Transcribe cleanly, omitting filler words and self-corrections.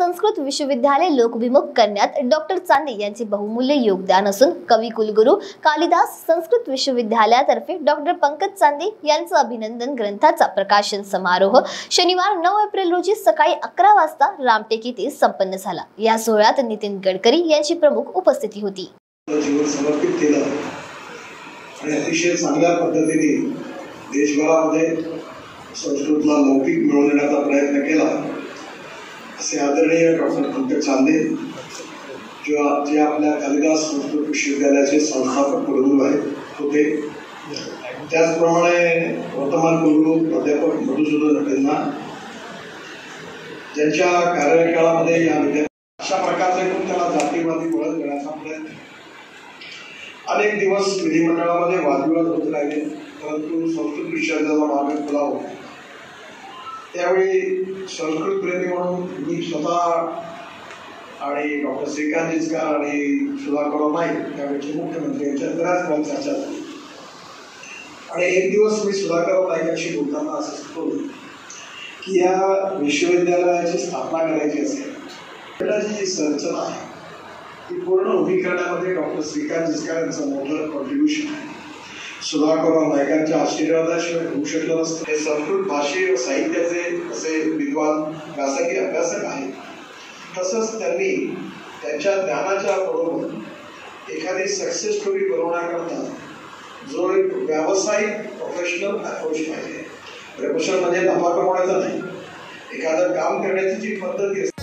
संस्कृत विश्वविद्यालय लोकभिमुख करण्यात डॉक्टर चांदे यांचे बहुमूल्य योगदान असून कवी कुलगुरू कालिदास संस्कृत विश्वविद्यालयातर्फे डॉक्टर पंकज चांदे यांचं अभिनंदन ग्रंथाचा प्रकाशन समारोह शनिवार 9 एप्रिल रोजी सकाळी 11 वाजता रामटेक येथे संपन्न झाला। या सोहळ्यात नितीन गडकरी यांची प्रमुख उपस्थिती होती। जीवन समर्पित केलं आणि अतिशय चांगल्या पद्धतीने देशभरामध्ये संस्कृतला लौकिक मिळवून देण्याचा प्रयत्न केला असे आदरणीय डॉक्टर पंकज चांदे जे आपल्या कालिदास संस्कृत विश्वविद्यालयाचे संस्थापक कुलगुरू होते। त्याचप्रमाणे वर्तमान कुलगुरू प्राध्यापक मधुसूदन हटेंना ज्यांच्या कार्यकाळामध्ये या विद्यापीठ अशा प्रकारचे त्याला जातीवादी वळण देण्याचा प्रयत्न अनेक दिवस विधिमंडळामध्ये वादविवाद होत राहिले, परंतु संस्कृत विषयाचा मार्ग खुला होता। त्यावेळी संस्कृत प्रेमी म्हणून मी स्वतः आणि डॉक्टर श्रीकांत जिचकार आणि सुधाकर नाईक त्यावेळेचे मुख्यमंत्री यांच्यात बऱ्याच वेळा चर्चा झाली आणि एक दिवस मी सुधाकर नाईकांशी बोलताना असं सुचवलं की या विश्वविद्यालयाची स्थापना करायची असेल जी संरचना आहे ती पूर्ण उभी करण्यामध्ये डॉक्टर श्रीकांत जिचकार यांचं मोठं कॉन्ट्रीब्युशन आहे। सुधाकर नाईकांच्या आशीर्वादाशिवाय होऊ शकलं नसतं। हे संस्कृत भाषे व साहित्याचे असे विद्वान व्यासंगी अभ्यासक आहेत। तसंच त्यांनी त्यांच्या ज्ञानाच्या बरोबर एखादी सक्सेस स्टोरी बनवण्याकरता जो एक व्यावसायिक प्रोफेशनल अप्रोच पाहिजे। प्रोफेशनल म्हणजे नफा कमवण्याचा नाही, एखादं काम करण्याची जी पद्धती असते